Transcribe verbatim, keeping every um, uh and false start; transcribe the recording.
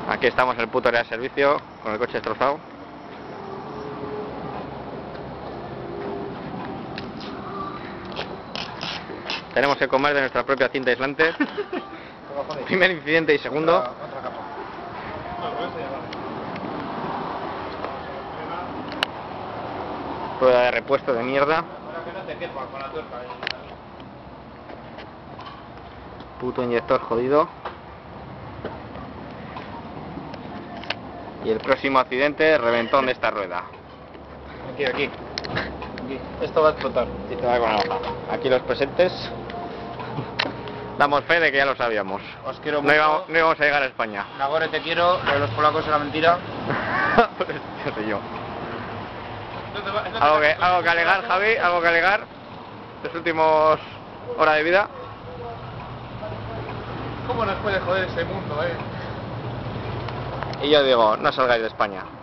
Aquí estamos en el puto área de servicio con el coche destrozado. Tenemos que comer de nuestra propia cinta aislante. Primer incidente y segundo. Otra, otra capa. Rueda de repuesto de mierda. Ahora que no te quepa con la tuerca. Puto inyector jodido. Y el próximo accidente, reventón de esta rueda. Aquí, aquí. Aquí. Esto va a explotar. Y te va con la hoja. Aquí los presentes. Damos fe de que ya lo sabíamos. Os quiero No mucho. íbamos, no íbamos a llegar a España. Nagore, te quiero. Lo de los polacos era mentira. Pues yo sé yo. ¿Algo que, algo que alegar, Javi? ¿Algo que alegar? ¿Tus últimos horas de vida? ¿Cómo nos puede joder ese mundo, eh? Y yo digo, no salgáis de España.